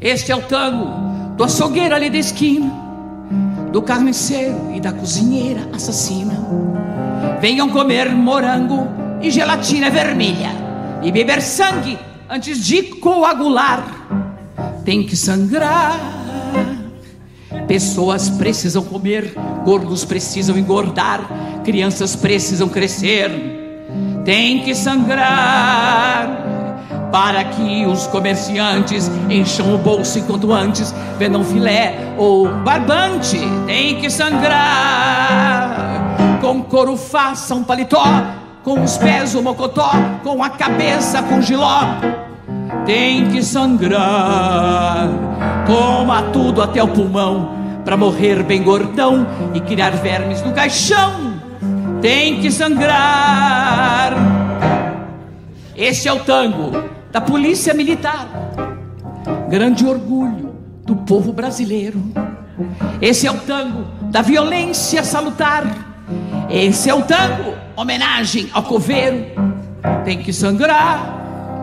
Este é o tango do açougueiro ali da esquina, do carniceiro e da cozinheira assassina. Venham comer morango e gelatina vermelha e beber sangue antes de coagular. Tem que sangrar. Pessoas precisam comer, gordos precisam engordar, crianças precisam crescer. Tem que sangrar para que os comerciantes encham o bolso enquanto antes vendam filé ou barbante. Tem que sangrar. Com couro faça um paletó, com os pés o mocotó, com a cabeça com giló. Tem que sangrar. Coma tudo até o pulmão, pra morrer bem gordão e criar vermes no caixão. Tem que sangrar. Este é o tango da polícia militar, grande orgulho do povo brasileiro. Esse é o tango da violência salutar. Esse é o tango, homenagem ao coveiro. Tem que sangrar.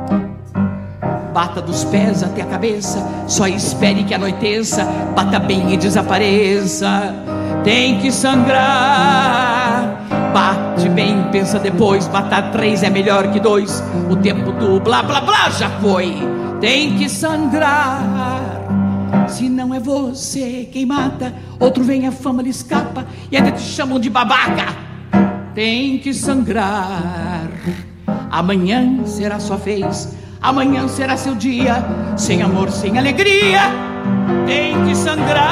Bata dos pés até a cabeça, só espere que anoiteça, bata bem e desapareça. Tem que sangrar. Bate bem, pensa depois, matar 3 é melhor que 2. O tempo do blá blá blá já foi. Tem que sangrar. Se não é você quem mata, outro vem, a fama lhe escapa e ainda te chamam de babaca. Tem que sangrar. Amanhã será sua vez, amanhã será seu dia, sem amor, sem alegria. Tem que sangrar.